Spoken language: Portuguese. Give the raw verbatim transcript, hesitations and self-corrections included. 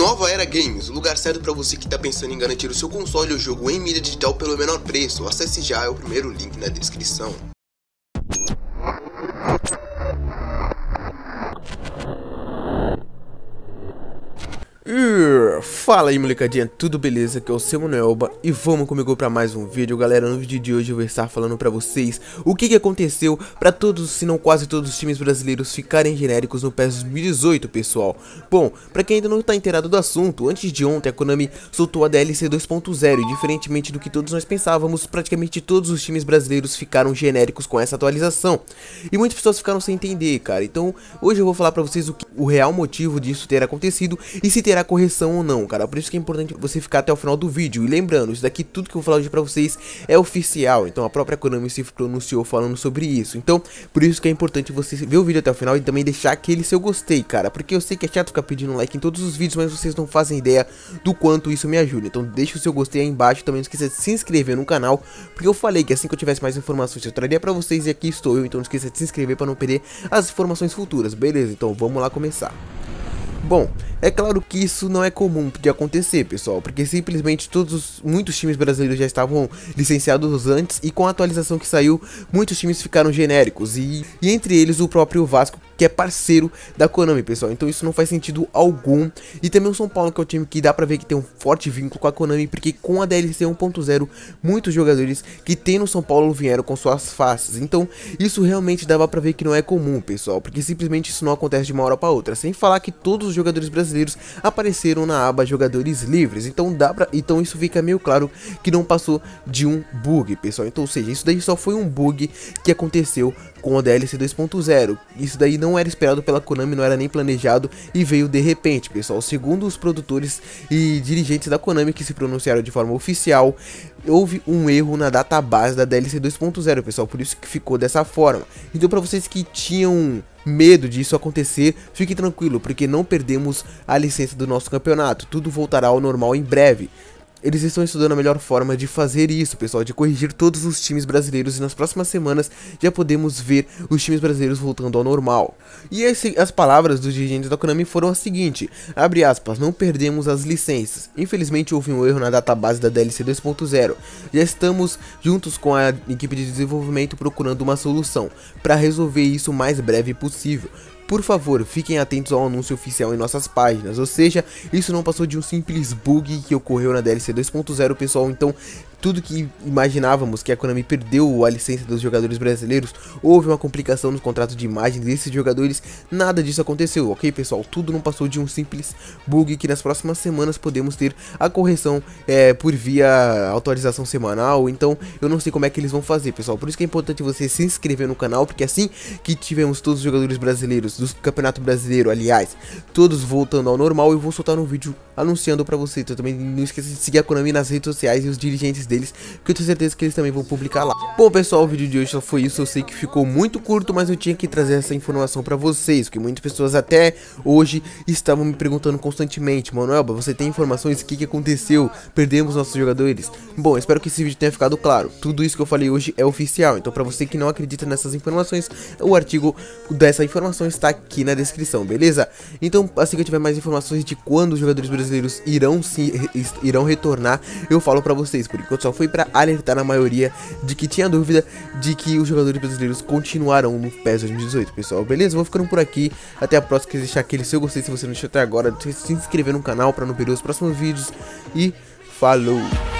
Nova Era Games, o lugar certo para você que está pensando em garantir o seu console ou jogo em mídia digital pelo menor preço. Acesse já, é o primeiro link na descrição. Uh, fala aí, molecadinha, tudo beleza? Aqui é o seu Manuelba e vamos comigo para mais um vídeo. Galera, no vídeo de hoje eu vou estar falando para vocês o que, que aconteceu para todos, se não quase todos os times brasileiros ficarem genéricos no PES dois mil e dezoito, pessoal. Bom, para quem ainda não está inteirado do assunto, antes de ontem a Konami soltou a D L C dois ponto zero e diferentemente do que todos nós pensávamos, praticamente todos os times brasileiros ficaram genéricos com essa atualização. E muitas pessoas ficaram sem entender, cara. Então hoje eu vou falar para vocês o, que, o real motivo disso ter acontecido e se terá correção ou não, cara. Por isso que é importante você ficar até o final do vídeo. E lembrando, isso daqui, tudo que eu vou falar hoje pra vocês é oficial, então a própria Konami se pronunciou falando sobre isso. Então, por isso que é importante você ver o vídeo até o final e também deixar aquele seu gostei, cara, porque eu sei que é chato ficar pedindo like em todos os vídeos, mas vocês não fazem ideia do quanto isso me ajuda. Então deixa o seu gostei aí embaixo, também não esqueça de se inscrever no canal, porque eu falei que assim que eu tivesse mais informações eu traria pra vocês e aqui estou eu, então não esqueça de se inscrever pra não perder as informações futuras, beleza? Então vamos lá começar. Bom, é claro que isso não é comum de acontecer, pessoal, porque simplesmente todos os, muitos times brasileiros já estavam licenciados antes e com a atualização que saiu, muitos times ficaram genéricos e, e entre eles o próprio Vasco, que é parceiro da Konami, pessoal. Então isso não faz sentido algum. E também o São Paulo, que é o time que dá pra ver que tem um forte vínculo com a Konami, porque com a D L C um ponto zero, muitos jogadores que tem no São Paulo vieram com suas faces. Então isso realmente dava pra ver que não é comum, pessoal, porque simplesmente isso não acontece de uma hora pra outra. Sem falar que todos os jogadores brasileiros apareceram na aba jogadores livres. Então dá pra... então isso fica meio claro que não passou de um bug, pessoal. Então, ou seja, isso daí só foi um bug que aconteceu com a D L C dois ponto zero. Isso daí não era esperado pela Konami, não era nem planejado e veio de repente, pessoal. Segundo os produtores e dirigentes da Konami que se pronunciaram de forma oficial, houve um erro na database da D L C dois ponto zero, pessoal, por isso que ficou dessa forma. Então, para vocês que tinham medo disso acontecer, fique tranquilo, porque não perdemos a licença do nosso campeonato, tudo voltará ao normal em breve. Eles estão estudando a melhor forma de fazer isso, pessoal, de corrigir todos os times brasileiros e nas próximas semanas já podemos ver os times brasileiros voltando ao normal. E esse, as palavras dos dirigentes da Konami foram as seguintes, abre aspas, não perdemos as licenças. Infelizmente houve um erro na database da D L C dois ponto zero. Já estamos juntos com a equipe de desenvolvimento procurando uma solução para resolver isso o mais breve possível. Por favor, fiquem atentos ao anúncio oficial em nossas páginas, ou seja, isso não passou de um simples bug que ocorreu na D L C dois ponto zero, pessoal. Então tudo que imaginávamos que a Konami perdeu a licença dos jogadores brasileiros, houve uma complicação no contrato de imagem desses jogadores, nada disso aconteceu, ok, pessoal? Tudo não passou de um simples bug que nas próximas semanas podemos ter a correção é, por via autorização semanal. Então eu não sei como é que eles vão fazer, pessoal, por isso que é importante você se inscrever no canal, porque assim que tivermos todos os jogadores brasileiros do Campeonato Brasileiro, aliás, todos voltando ao normal, eu vou soltar um vídeo anunciando pra você. Então também não esqueça de seguir a Konami nas redes sociais e os dirigentes deles, que eu tenho certeza que eles também vão publicar lá. Bom, pessoal, o vídeo de hoje só foi isso. Eu sei que ficou muito curto, mas eu tinha que trazer essa informação pra vocês, porque muitas pessoas até hoje estavam me perguntando constantemente, Manuelba, você tem informações? O que, que aconteceu? Perdemos nossos jogadores? Bom, espero que esse vídeo tenha ficado claro. Tudo isso que eu falei hoje é oficial, então pra você que não acredita nessas informações, o artigo dessa informação está aqui na descrição, beleza? Então, assim que eu tiver mais informações de quando os jogadores brasileiros irão se irão retornar, eu falo pra vocês. Por enquanto só foi pra alertar a maioria de que tinha dúvida de que os jogadores brasileiros continuarão no PES dois mil e dezoito, pessoal, beleza? Vou ficando por aqui, até a próxima. Quer deixar aquele seu gostei se você não deixou até agora, se inscrever no canal pra não perder os próximos vídeos e falou!